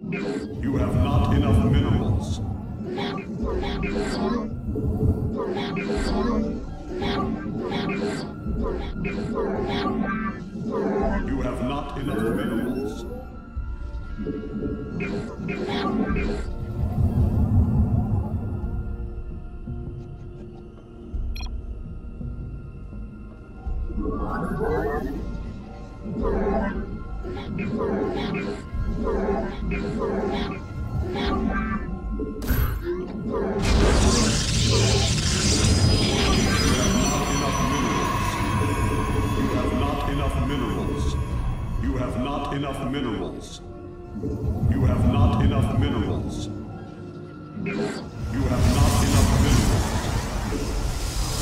You have not enough minerals. You have not enough minerals. You have not enough minerals. You have not enough minerals. You have not enough minerals.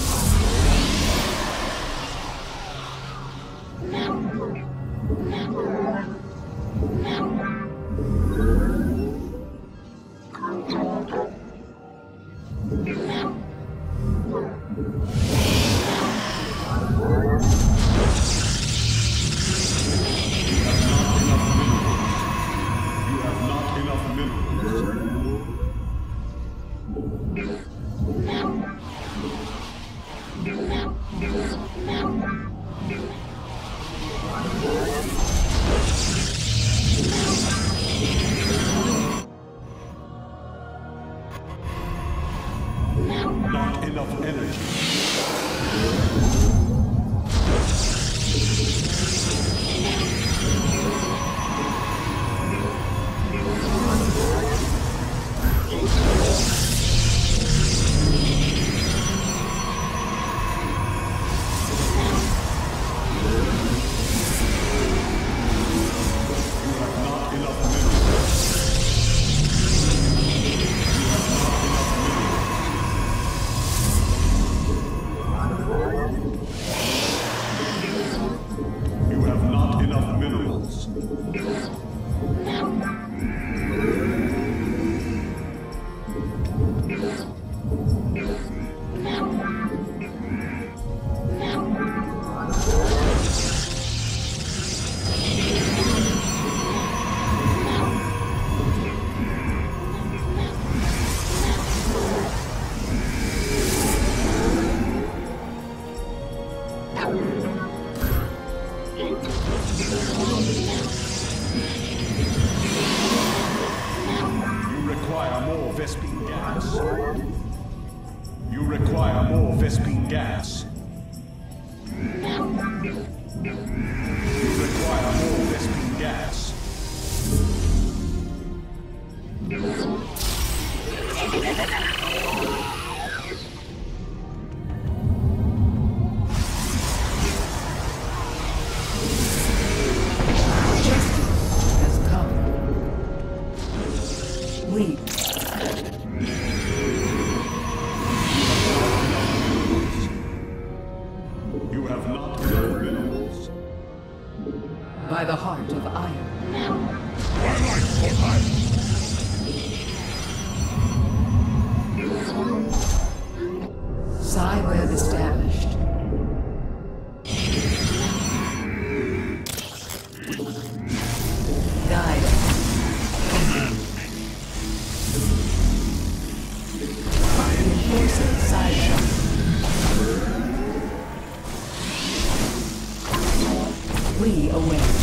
Not enough energy. Vespene gas. You require more Vespene gas. You require more Vespene gas. By the heart of iron. Psi web established. Guide. Reinforcing psi shot. We await.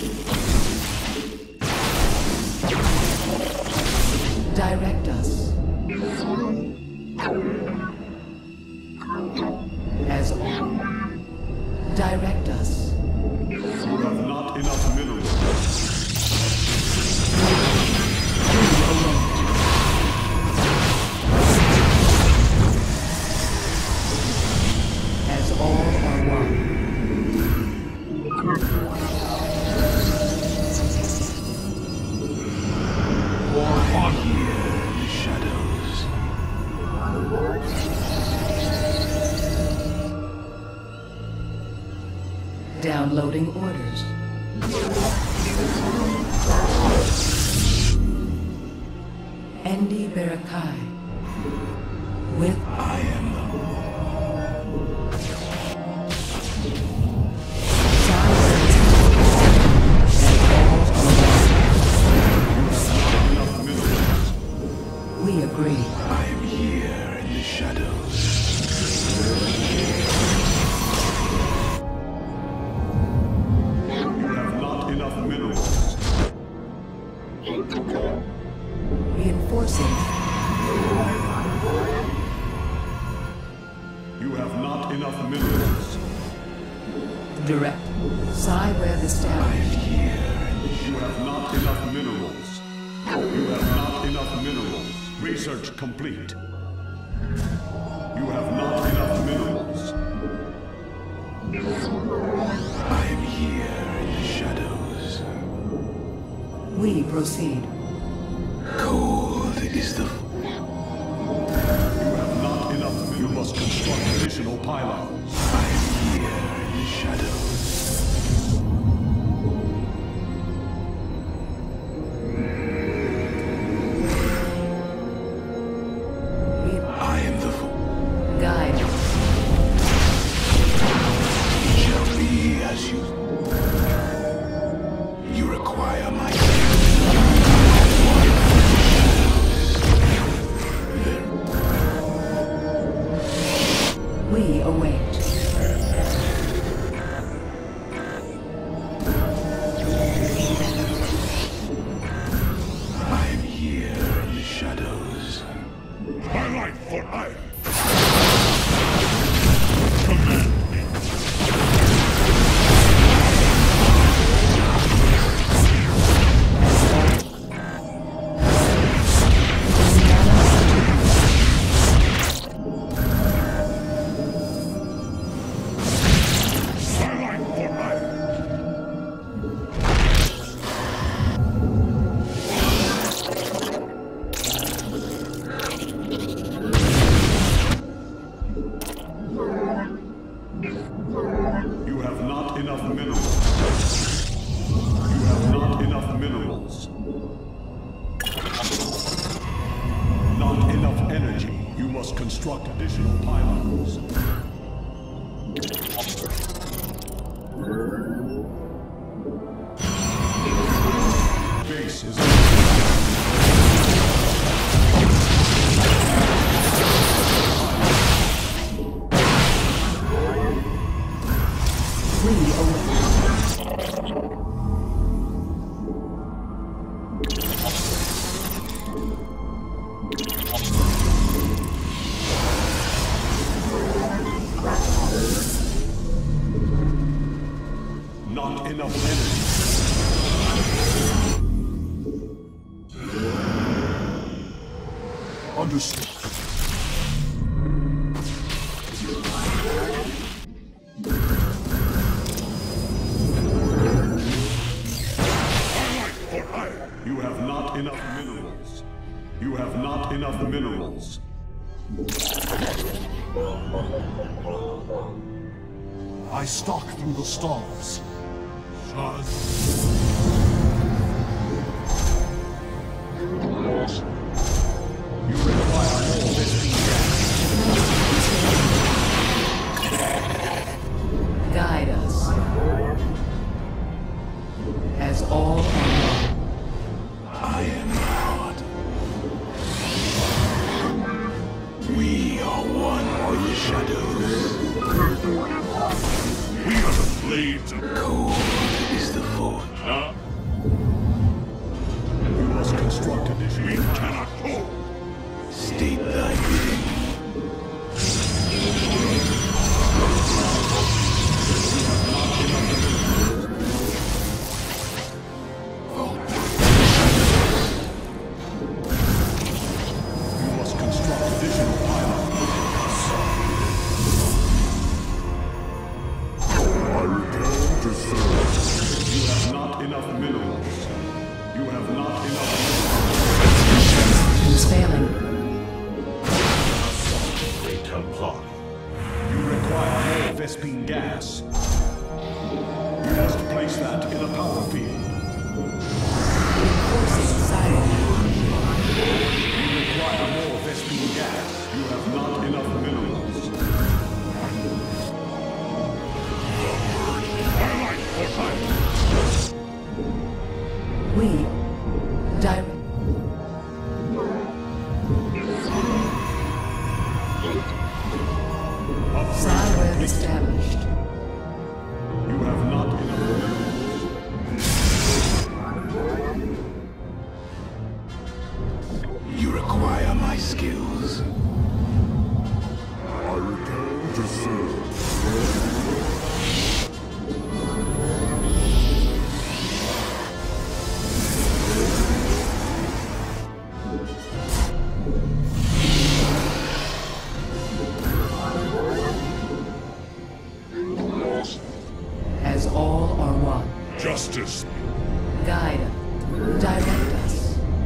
Direct us. As direct us. You have not enough minerals. As all are one. Downloading orders. Endi Barakai. With I am the Direct. Psyweb established. You have not enough minerals. You have not enough minerals. Research complete. You have not enough minerals. I am here in the shadows. We proceed. Cold is the... You have not enough. You must construct additional pylons. I am here in the shadows. I am the... Guide. It shall be as you... You require my... We await. I am here in the shadows. My life for hire. You have not enough minerals. You have not enough minerals. Not enough energy. You must construct additional pylons. Base is... We await. Not enough energy. Understood. You have not enough minerals. You have not enough minerals. I stalk through the stars. You require more Vespene gas. Guide us. As all are one. I am God. We are one with the shadows. We are the blades of... Cold is the forge. You must construct additional... We cannot hold. State thy bidding. You must construct additional pylons. I return to serve. You have not enough minerals. You have not enough minerals. Is failing. You require more Vespene gas. You must place that in a power field. Reinforcing Psyweb. You require more Vespene gas. You have not enough minerals. We direct. Psyweb established. You have not enough minerals. You require my skills. I return to serve. Justice. Guide. Direct us.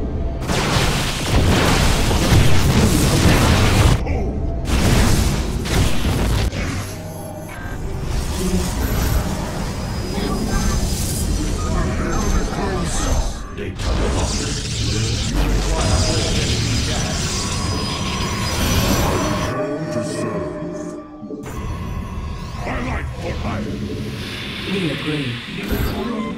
We agree.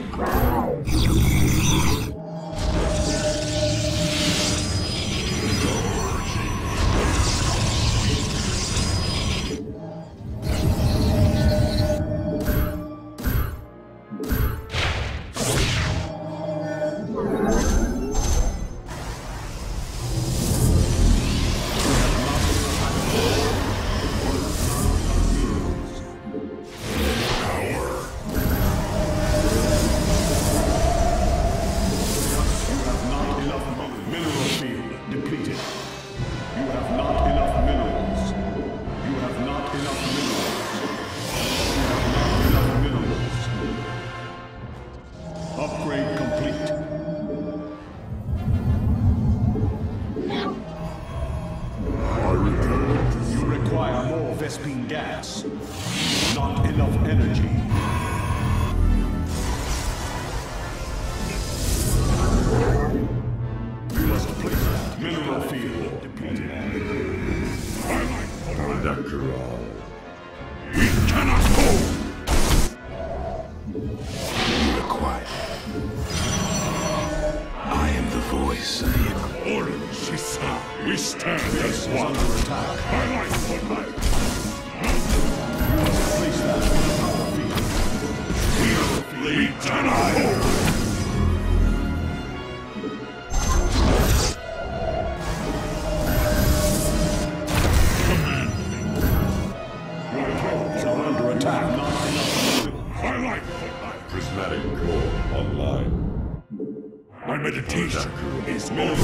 Upgrade complete. I return. You require more Vespene gas. Not enough energy. You must place that mineral field depleted. After all, we cannot go! You require. I am the voice of the Orin Shisa. We stand as one. Under attack. My life for life. You must place that mineral field. We cannot go! Prismatic core online. My meditation is over.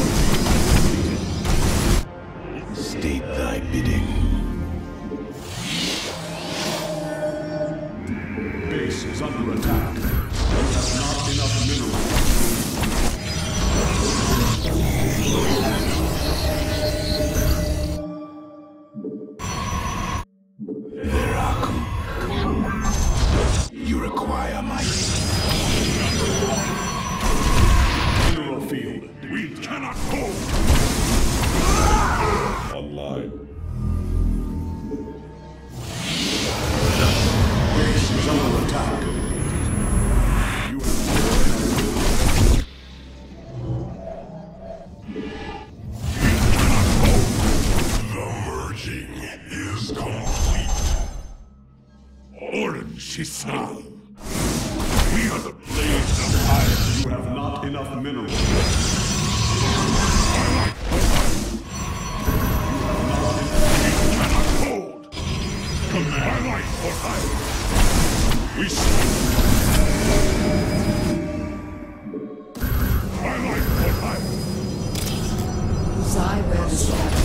State thy bidding. Base is under attack. You have not enough minerals. You require my Mineral field. We cannot go! Online. Base is under attack. You The merging is complete. Orin Shisa. We are the blades of fire. You have not enough minerals. We cannot hold. Command my life for hire. We my life for hire. Cywell established.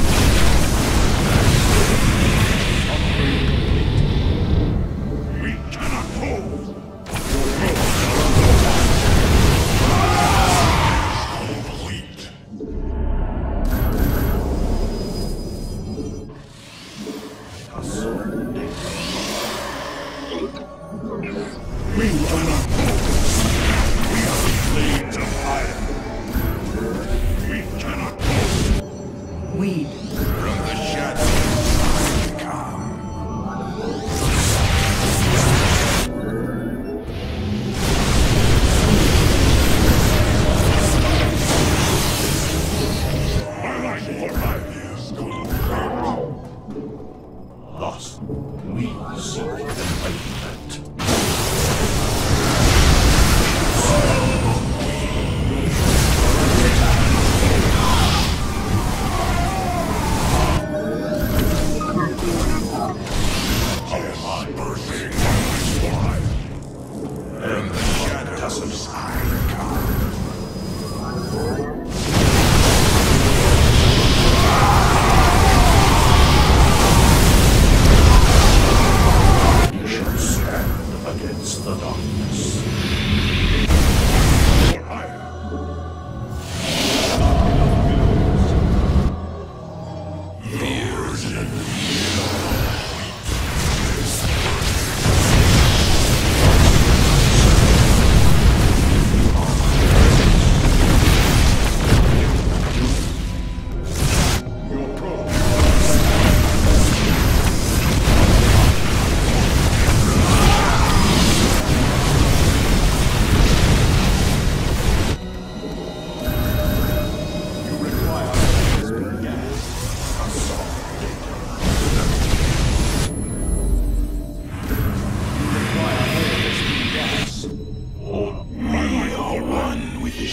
We cannot hold. Complete. We cannot hold. We are the blades of fire. We cannot hold. Weed. From the shadows, come. My life for life is complete. Thus, we seek enlightenment. And the shadows I come. We shall stand against the darkness.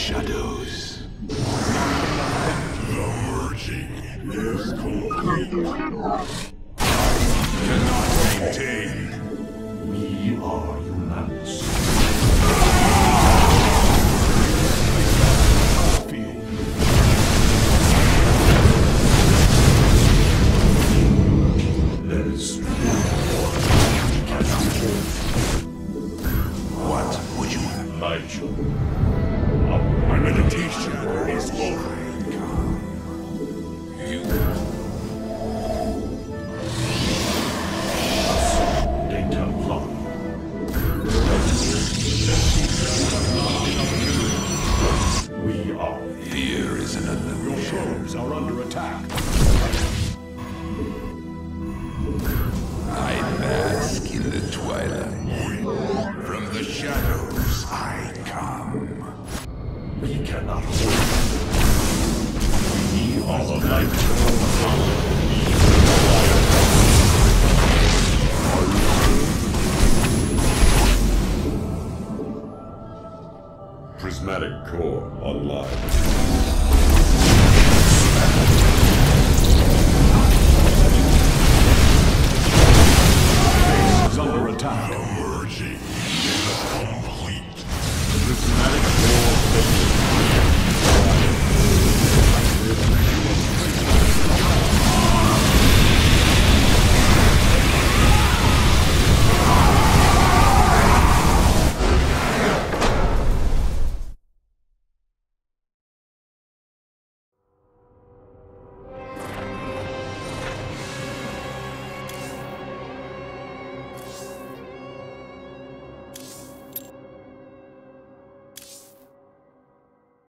shadows. The merging is complete. Cannot maintain. We are unanimous. Let us What would you have? Nigel. My meditation is over. You A Templar. We are. fear is an illusion. Your probes are under attack. I bask in the twilight. From the shadows I come. We cannot win. We are the light. Prismatic core online.